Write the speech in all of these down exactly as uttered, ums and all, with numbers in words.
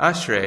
אשרי.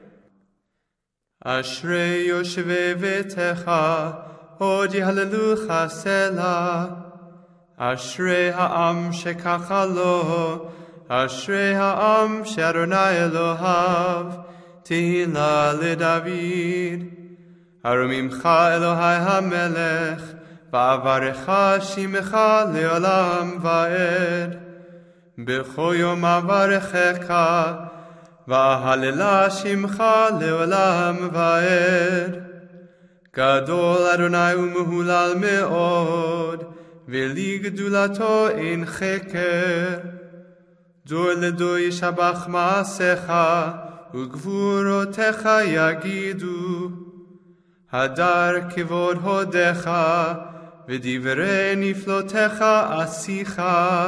אשרי יושבי ביתך, עוד יהללוך סלה. אשרי העם שככה לו, אשרי העם שאדוני אלוהיו, תהילה לדוד. ארוממך אלוהי המלך, ואברך שמך לעולם ועד. בכל יום אברכך, ואהללה שמך לעולם ועד. גדול אדוני ומהולל מאוד, ולי גדולתו אין חקר. דור לדור ישבח מעשיך, וגבורותיך יגידו. הדר כבוד הודיך, ודברי נפלותיך עשיך.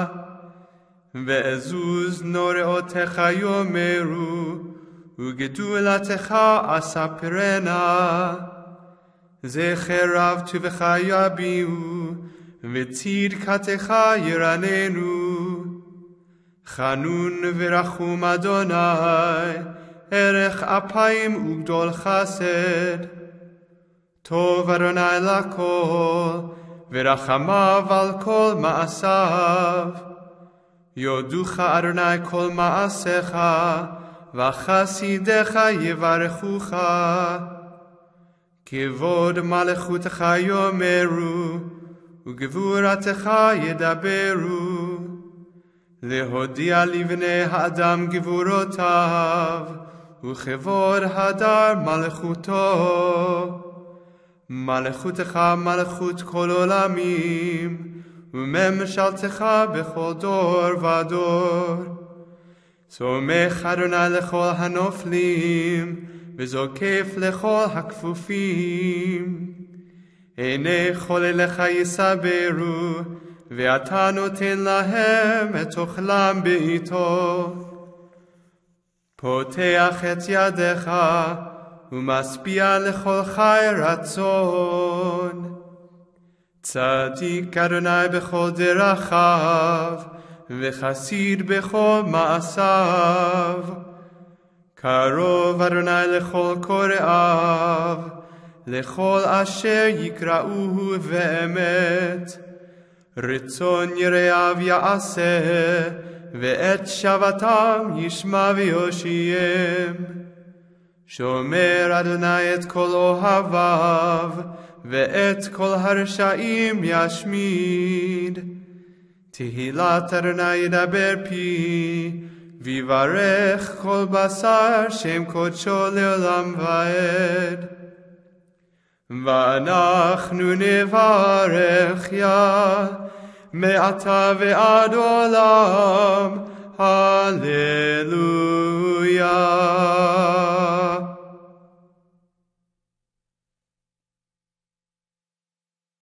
ועזוז נוראותיך יאמרו, וגדולתך אספרנה. זכר רב טובך יביעו, וצדקתך ירננו. חנון ורחום אדוני, ערך אפיים וגדול חסד. טוב אדוני לכל, ורחמיו על כל מעשיו. יודוך אדוני כל מעשיך, וחסידיך יברכוך. כבוד מלכותך יאמרו, וגבורתך ידברו. להודיע לבני האדם גבורותיו, וכבוד הדר מלכותו. מלכותך מלכות כל עולמים, וממשלתך בכל דור ודור. סומך אדוני לכל הנופלים, וזוקף לכל הכפופים. עיני חולליך יסברו, ואתה נותן להם את אוכלם בעיתו. פותח את ידיך, ומשביע לכל חי רצון. צדיק אדוני בכל דרכיו, וחסיד בכל מעשיו. קרוב אדוני לכל קוראיו, לכל אשר יקראוהו באמת. רצון יראיו יעשה, ואת שבתם ישמע ויושיעם. שומר אדוני את כל אוהביו, ואת כל הרשעים ישמיד. תהילת אדוני ידבר פי, ויברך כל בשר שם קודשו לעולם ועד. ואנחנו נברך יה, מעתה ועד עולם, הללויה.